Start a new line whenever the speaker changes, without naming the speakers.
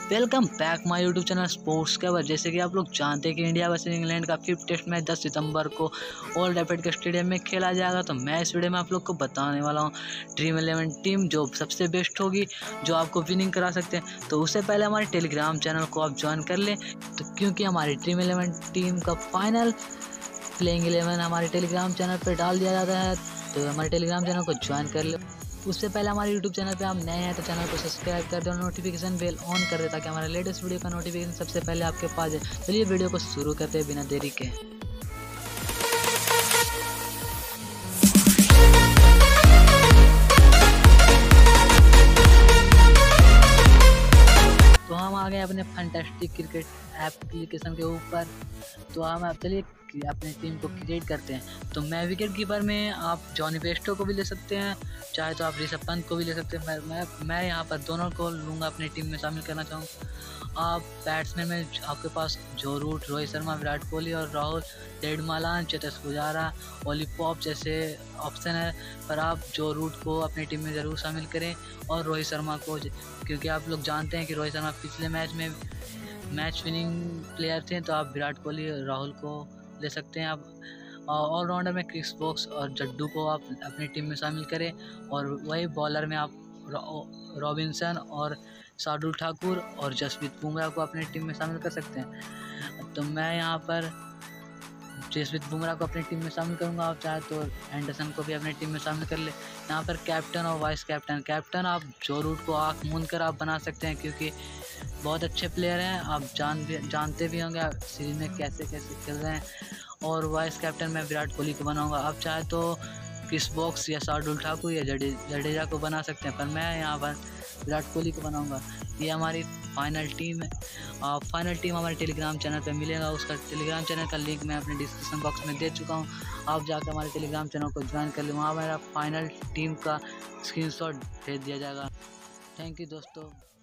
Welcome back my YouTube channel sports cover. जैसे कि आप लोग जानते हैं कि इंडिया वर्सेस इंग्लैंड का 5th टेस्ट मैच 10 सितंबर को ओल्ड ट्रैफर्ड के स्टेडियम में खेला जाएगा। तो मैं इस वीडियो में आप लोग को बताने वाला हूं ड्रीम 11 टीम जो सबसे बेस्ट होगी, जो आपको विनिंग करा सकते हैं। तो उससे पहले हमारे टेलीग्राम चैनल को आप ज्वाइन कर लें, तो क्योंकि हमारी ड्रीम 11 टीम का फाइनल प्लेइंग 11 हमारे टेलीग्राम चैनल पर डाल दिया जाता है। तो हमारे टेलीग्राम चैनल को ज्वाइन कर ले। उससे पहले हमारे यूट्यूब चैनल पे आप नए हैं तो चैनल को सब्सक्राइब कर दो और नोटिफिकेशन बेल ऑन कर दे, ताकि हमारे लेटेस्ट वीडियो का नोटिफिकेशन सबसे पहले आपके पास है। चलिए वीडियो को शुरू करते हैं बिना देरी के। तो हम आ गए अपने फैंटास्टिक क्रिकेट एप्लीकेशन के ऊपर। तो हम चलिए अपनी टीम को क्रिएट करते हैं। तो मैं विकेट कीपर में आप जॉनी बेस्टो को भी ले सकते हैं, चाहे तो आप ऋषभ पंत को भी ले सकते हैं। मैं यहाँ पर दोनों को लूँगा, अपनी टीम में शामिल करना चाहूँगा। आप बैट्समैन में आपके पास जो रूट, रोहित शर्मा, विराट कोहली और राहुल जेठमलानी, चेतेश्वर पुजारा, ओली पॉप जैसे ऑप्शन है, पर आप जो रूट को अपनी टीम में ज़रूर शामिल करें और रोहित शर्मा को, क्योंकि आप लोग जानते हैं कि रोहित शर्मा पिछले मैच में मैच विनिंग प्लेयर थे। तो आप विराट कोहली, राहुल को ले सकते हैं। आप ऑलराउंडर में क्रिस वोक्स और जड्डू को आप अपनी टीम में शामिल करें, और वही बॉलर में आप रॉबिन्सन और शार्दुल ठाकुर और जसप्रीत बुमराह को अपनी टीम में शामिल कर सकते हैं। तो मैं यहाँ पर जसप्रीत बुमराह को अपनी टीम में शामिल करूँगा। आप चाहे तो एंडरसन को भी अपनी टीम में शामिल कर ले। यहाँ पर कैप्टन और वाइस कैप्टन आप जो रूट को आँख मूंद कर आप बना सकते हैं, क्योंकि बहुत अच्छे प्लेयर हैं। आप जानते भी होंगे सीरीज में कैसे खेल रहे हैं। और वाइस कैप्टन मैं विराट कोहली को बनाऊंगा। आप चाहे तो क्रिस वोक्स या शार्दुल ठाकुर या जडेजा को बना सकते हैं, पर मैं यहाँ पर विराट कोहली को बनाऊंगा। ये हमारी फाइनल टीम है। फाइनल टीम हमारे टेलीग्राम चैनल पे मिलेगा। उसका टेलीग्राम चैनल का लिंक मैं अपने डिस्क्रिप्शन बॉक्स में दे चुका हूँ। आप जाकर हमारे टेलीग्राम चैनल को ज्वाइन कर लें, वहाँ मेरा फाइनल टीम का स्क्रीनशॉट भेज दिया जाएगा। थैंक यू दोस्तों।